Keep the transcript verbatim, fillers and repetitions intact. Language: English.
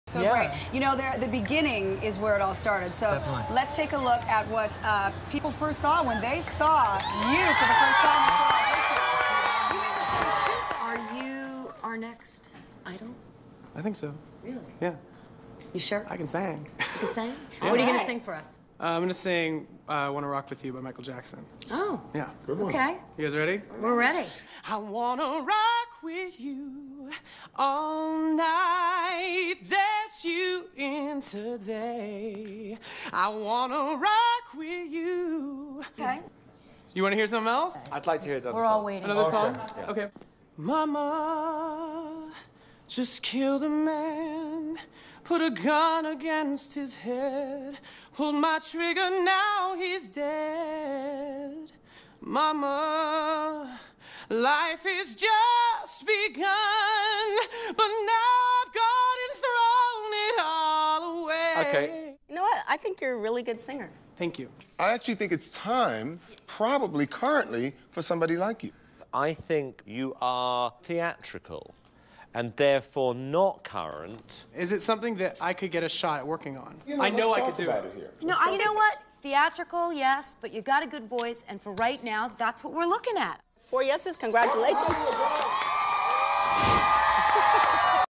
So yeah. great. You know, the beginning is where it all started. So Definitely. let's take a look at what uh, people first saw when they saw you for the first time at your audition. Are you our next idol? I think so. Really? Yeah. You sure? I can sing. You can sing? Yeah. What are you going to sing for us? Uh, I'm gonna sing uh, "Wanna Rock with You" by Michael Jackson. Oh. Yeah. Good one. Okay. You guys ready? We're ready. I wanna rock with you all night, dance you in today. I wanna rock with you. Okay. You wanna hear something else? I'd like to hear that. We're all waiting. Another Okay. song? Yeah. Okay. Mama just killed a man, put a gun against his head, pulled my trigger, now he's dead. Mama, life is just begun, but now I've gone and thrown it all away. Okay. You know what? I think you're a really good singer. Thank you. I actually think it's time, probably currently, for somebody like you. I think you are theatrical and therefore not current. Is it something that I could get a shot at working on? You know, I know let's I talk could do about it. it here. No, I, you know what? Theatrical, yes, but you got a good voice, and for right now, that's what we're looking at. Four yeses, congratulations.